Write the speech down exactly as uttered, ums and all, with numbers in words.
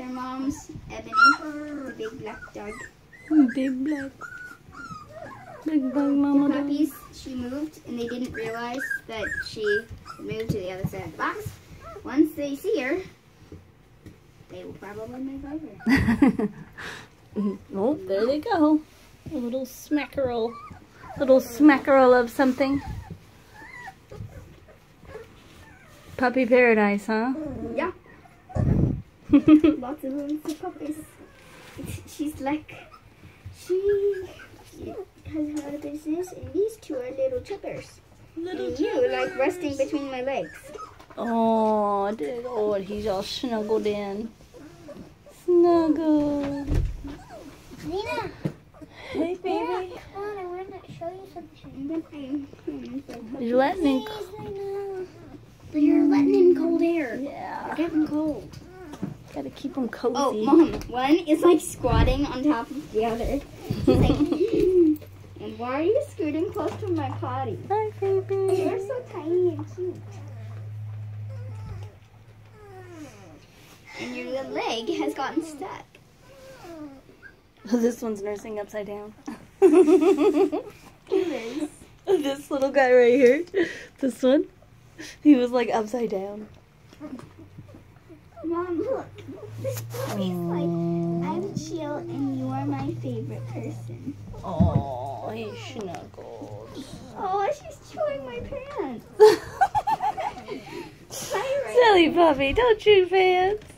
mom's, Ebony, the big black dog. Big black. Big black mama The dog. puppies, she moved, and they didn't realize that she moved to the other side of the box. Once they see her, they will probably move over. Oh, there they go. A little smackerel. Little smackerel of something. Puppy paradise, huh? Yeah. Lots of little puppies. She's like, she has her business, and these two are little chippers. Little And you like resting between my legs. Oh, did oh, he's all snuggled in. Snuggled. Nina. Hey, baby. Come on, I want to show you something. You're letting him. But you're letting in cold air. Yeah. You're getting cold. Gotta keep him cozy. Oh, Mom, one is like squatting on top of the other. She's like, and why are you scooting close to my potty? Hi, baby. You're so tiny and cute. And your little leg has gotten stuck. This one's nursing upside down. It is. This little guy right here. This one. He was like upside down. Mom, look. This puppy's like, I'm chill and you are my favorite person. Oh, he snuggled. Oh, she's chewing my pants. Silly puppy, don't chew pants.